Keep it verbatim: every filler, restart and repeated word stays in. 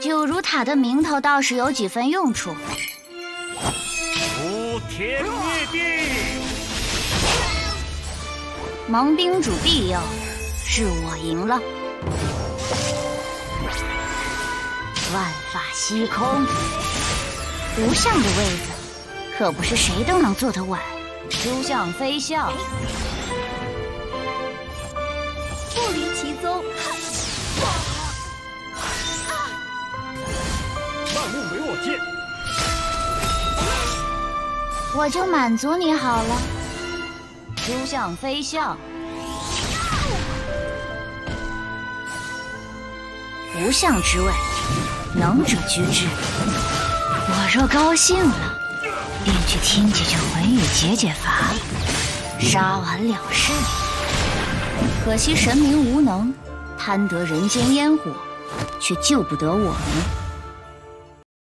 九如塔的名头倒是有几分用处。 诛天灭地！ 盟宾主庇佑，是我赢了。万法虚空，无相的位子，可不是谁都能坐得稳。诸相非相， 不离其宗。 万物为我见。 我就满足你好了。诸相非相，无相之位，能者居之。我若高兴了，便去听几句魂语解解乏，杀完了事。可惜神明无能，贪得人间烟火，却救不得我们。